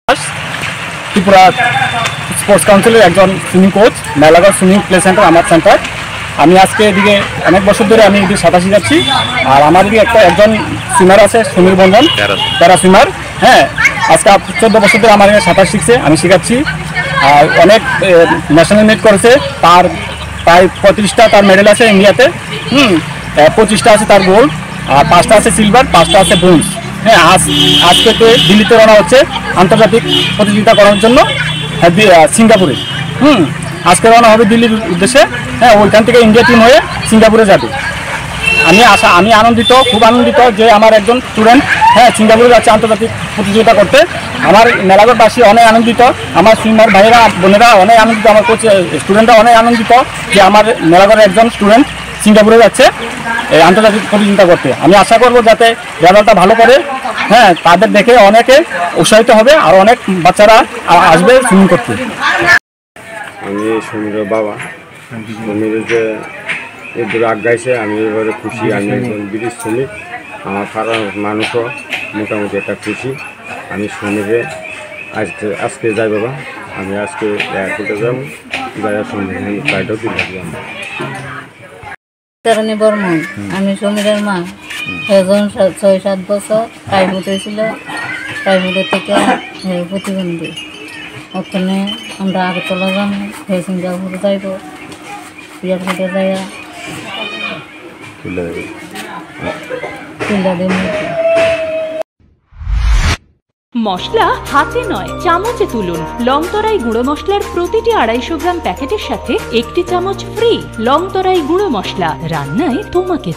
Tripura sports কাউন্সিলের একজন swimming coach, Melaghar swimming play centre আমার সেন্টার। আমি আজকে এদিকে অনেক বছর ধরে আমি এদিকে সাঁতার শিখাচ্ছি। আর আমার এদিকে একজন সুইমার আছে, সমীর বন্ধন, প্যারা সুইমার। হ্যাঁ, আজকে 14 বছর ধরে আমার এখানে সাঁতার শিখছে, আমি শিখাচ্ছি। আর অনেক ন্যাশনাল মিট করেছে, তার প্রায় 35টা তার মেডেল আছে ইন্ডিয়াতে। 25টা আছে তার গোল্ড, আর 5টা আছে সিলভার, 5টা আছে ব্রোঞ্জ। হ্যাঁ, আজকে দিল্লিতে রওনা হচ্ছে আন্তর্জাতিক প্রতিযোগিতা করার জন্য সিঙ্গাপুরে। আজকে রওনা হবে দিল্লির উদ্দেশ্যে। হ্যাঁ, ওইখান থেকে ইন্ডিয়া টিম হয়ে সিঙ্গাপুরে যাবে। আমি আনন্দিত, খুব আনন্দিত যে আমার একজন স্টুডেন্ট সিঙ্গাপুরে যাচ্ছে আন্তর্জাতিক প্রতিযোগিতা করতে। আমার মেলাগড়বাসী অনেক আনন্দিত, আমার সুইমার ভাইয়েরা বোনেরা অনেক আনন্দিত, আমার কোচ স্টুডেন্টরা অনেক আনন্দিত যে আমার মেলাগড়ের একজন স্টুডেন্ট সিঙ্গাপুরে যাচ্ছে এই আন্তর্জাতিক প্রতিযোগিতা করতে। আমি আশা করব যাতে রেজাল্টটা ভালো করে, তাদের দেখে অনেকে উৎসাহিত হবে আর অনেক বাচ্চারা আসবে সুইমিং করতে। আমি সমীরের বাবা, সমীরের যে এদের আগাইছে আমি এবারে খুশি। আমি একজন ব্রিজ শ্রমিক, আমার পাড়ার মানুষও মোটামুটি একটা খুশি। আমি সমীরে আজকে যাই বাবা, আমি আজকে এয়ারপোর্টে যাবো, যাই সমীর গাড়িটাও কিনে দিলাম। তারানি বর্মন, আমি সমীরের মা। এখন 6-7 বছর প্রাইভেট হয়েছিল, প্রাইভেটের থেকে প্রতিবন্ধী। ওখানে আমরা আগরতলা যাম, সিঙ্গাপুরে যাইব, এয়ারপোর্টে যাইয়া তুলে দেব। মশলা হাতে নয় চামচে তুলুন। লংতরাই গুঁড়ো মশলার প্রতিটি 250 গ্রাম প্যাকেটের সাথে 1টি চামচ ফ্রি। লংতরাই গুঁড়ো মশলা, রান্নায় তোমাকে